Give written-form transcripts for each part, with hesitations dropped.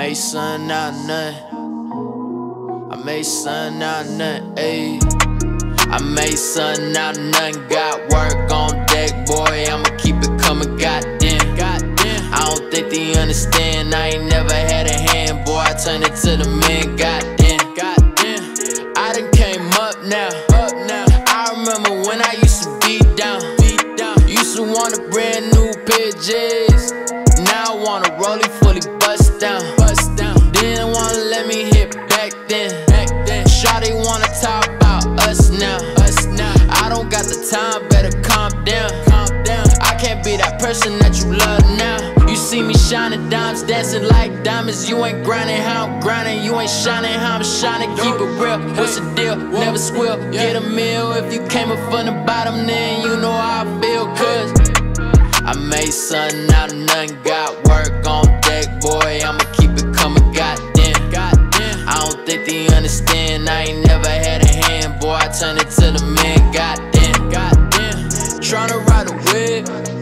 made something out of nothing. I made something out of nothing, ayy. I made something out of nothing. Got work on deck, boy, I'ma keep it coming, goddamn. I don't think they understand, I ain't never had a hand, boy, I turn it to the man, goddamn. I done came up now. I remember when I used to be down. Used to want a brand new pair of J's. Now I want a rollie fully bust down. Didn't wanna let me hit back then. Shawty wanna talk about us now. I don't got the time, better calm down. I can't be that person that you love now. You see me shining dimes, dancing like diamonds. You ain't grinding how I'm grinding. You ain't shining how I'm shining. Keep it real, what's the deal? Never squeal, get a meal. If you came up from the bottom, then you know how I feel. Cause I made something out of nothing. Got work on deck, boy, I'ma keep it coming, goddamn. I don't think they understand, I ain't never had a hand, boy, I turn it to the man, goddamn. Tryna ride a whip,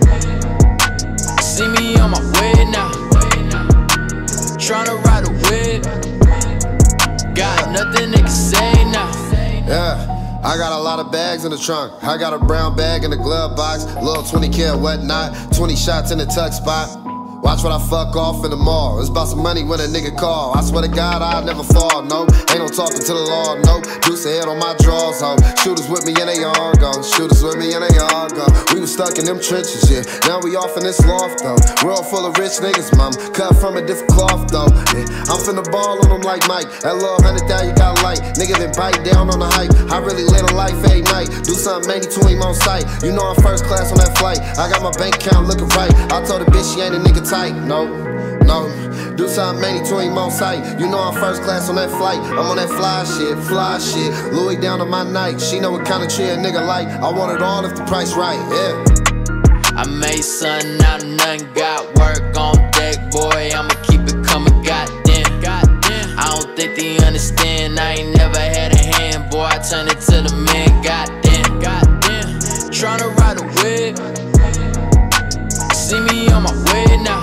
see me on my way now. Tryna ride a whip, got nothing they can say now. Yeah, I got a lot of bags in the trunk. I got a brown bag in the glove box, little 20K and whatnot, 20 shots in the tuck spot. Watch what I fuck off in the mall. It's about some money when a nigga call. I swear to God, I'll never fall, no. Ain't no talking to the law, no. Deuce ahead on my drawers, ho. Shooters with me and they all gone. Shooters with me and they all gone. We was stuck in them trenches, yeah. Now we off in this loft, though. World full of rich niggas, mom. Cut from a different cloth, though. Yeah. I'm finna ball on them like Mike. That little 100,000 you got light. Nigga been bite down on the hype. I really live a life every night. Do something many to him on sight. You know I'm first class on that flight. I got my bank account looking right. I told the bitch she ain't a nigga tight. No, do something many to him on sight. You know I'm first class on that flight. I'm on that fly shit. Louis down on my night. She know what kind of tree a nigga like. I want it all if the price right, yeah. I made something out of nothing. Got work on deck, boy, I'ma keep it coming, goddamn. I don't think they understand, I ain't never had a hand, boy, I turn it to the man, goddamn. Tryna ride a whip, see me on my way now.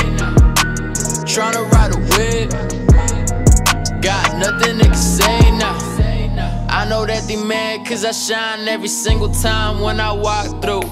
Tryna ride a whip, got nothing they can say now. I know that they mad cause I shine every single time when I walk through.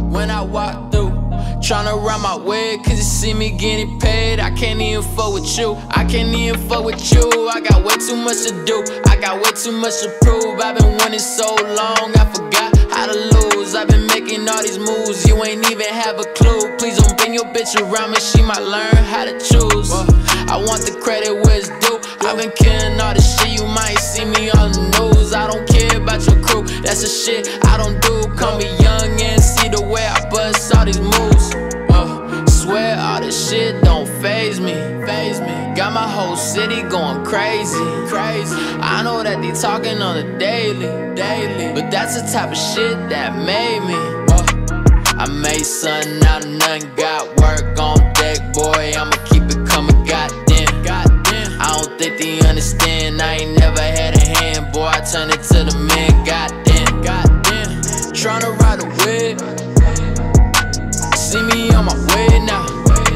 Tryna ride my way cause you see me getting paid. I can't even fuck with you, I got way too much to do, I got way too much to prove. I've been winning so long, I forgot how to lose. I've been making all these moves, you ain't even have a clue. Please don't bring your bitch around me, she might learn how to choose. I want the credit where it's due. I've been killing all this shit, you might see me on the news. I don't care about your crew, that's the shit I don't do. Call me young and see the way I bust all these moves. Swear all this shit don't faze me. Got my whole city going crazy. I know that they talking on the daily, but that's the type of shit that made me. I made something out of nothing. Got work on deck, boy, I'ma keep it coming, goddamn. I don't think they understand, I ain't never had a hand, boy, I turn it to the man, goddamn. Tryna ride a whip, see me on my way now.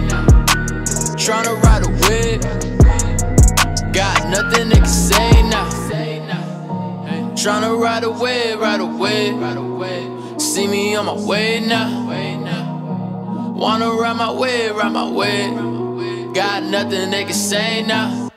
Tryna ride a whip, got nothing they can say now. Tryna ride a whip, see me on my way now. Wanna ride my way, got nothing they can say now.